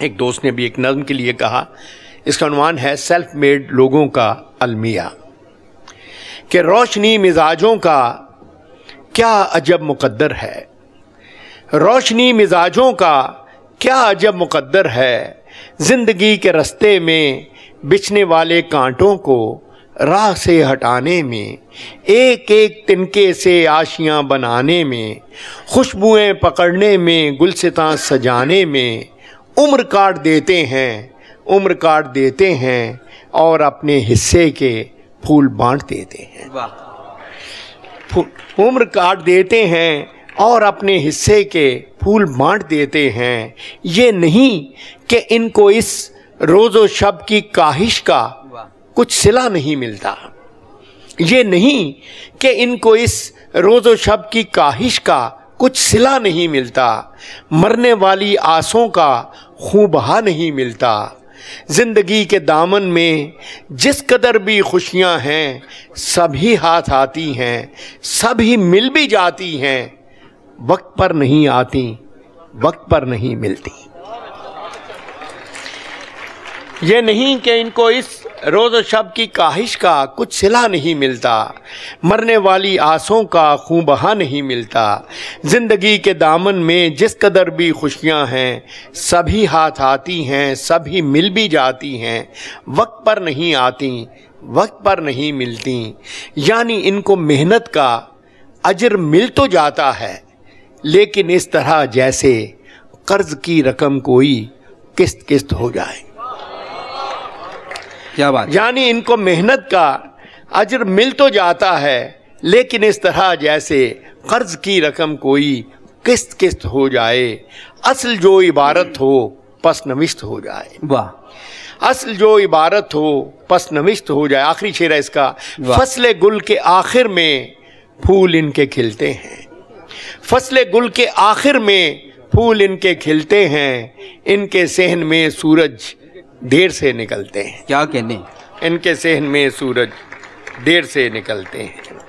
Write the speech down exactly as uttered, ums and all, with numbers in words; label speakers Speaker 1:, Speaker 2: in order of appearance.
Speaker 1: एक दोस्त ने भी एक नज़्म के लिए कहा, इसका उन्वान है सेल्फ मेड लोगों का अलमिया, कि रोशनी मिजाजों का क्या अजब मुकद्दर है, रोशनी मिजाजों का क्या अजब मुकद्दर है, जिंदगी के रास्ते में बिछने वाले कांटों को राह से हटाने में, एक एक तिनके से आशियां बनाने में, खुशबुएं पकड़ने में, गुलसितां सजाने में, उम्र काट देते हैं उम्र काट देते हैं और अपने हिस्से के फूल बांट देते हैं। उम्र काट देते हैं और अपने हिस्से के फूल बांट देते हैं। ये नहीं कि इनको इस रोज़ो शब की काहिश का कुछ सिला नहीं मिलता, ये नहीं कि इनको इस रोज़ो शब की काहिश का कुछ सिला नहीं मिलता, मरने वाली आसों का खूं बहा नहीं मिलता। जिंदगी के दामन में जिस कदर भी खुशियां हैं, सभी हाथ आती हैं, सभी मिल भी जाती हैं, वक्त पर नहीं आती, वक्त पर नहीं मिलती। ये नहीं कि इनको इस रोज़ शब की काहिश का कुछ सिला नहीं मिलता, मरने वाली आसों का खूं बहा नहीं मिलता। ज़िंदगी के दामन में जिस कदर भी खुशियां हैं, सभी हाथ आती हैं, सभी मिल भी जाती हैं, वक्त पर नहीं आती, वक्त पर नहीं मिलती। यानी इनको मेहनत का अजर मिल तो जाता है, लेकिन इस तरह जैसे कर्ज की रकम कोई किस्त किस्त हो जाए।
Speaker 2: क्या बात।
Speaker 1: यानी इनको मेहनत का अजर मिल तो जाता है, लेकिन इस तरह जैसे कर्ज की रकम कोई किस्त किस्त हो जाए। असल जो इबारत हो पस नविश्त हो जाए।
Speaker 2: वाह।
Speaker 1: असल जो इबारत हो पस नविश्त हो जाए। आखिरी शेर है इसका, फसले गुल के आखिर में फूल इनके खिलते हैं, फसले गुल के आखिर में फूल इनके खिलते हैं, इनके सेहन में सूरज देर से निकलते हैं।
Speaker 2: क्या कहने,
Speaker 1: इनके सेहन में सूरज देर से निकलते हैं।